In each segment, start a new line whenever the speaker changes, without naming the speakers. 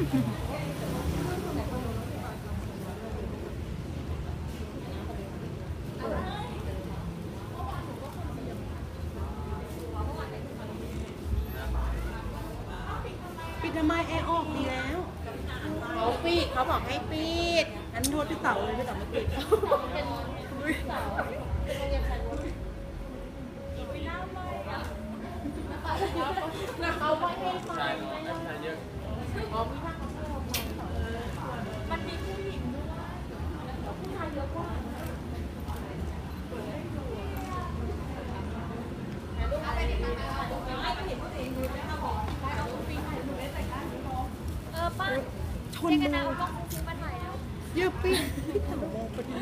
ปิดทำไมแอร์ออกดีแล้วเขาปิดเขาบอกให้ปิดงั้นโทษพี่เต๋าเลยพี่เต๋าไม่ปิดเขาไม่ให้ไฟมันมีผู้หญิงด้วยผู้ชายเยอะกว่า
ป้า
ชนมือเยอะปิ๊บพี่เต๋ามองไปดู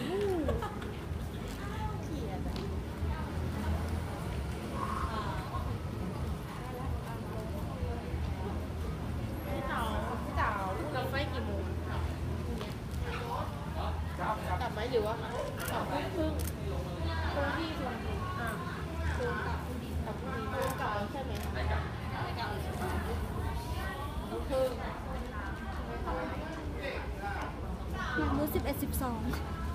เราไฟกี่โมงกลับไหมหรือว่า2 ทุ่มครึ่งที่ชวนกลับพรุ่งนี้กลับใช่ไหม
อยากรู้11 12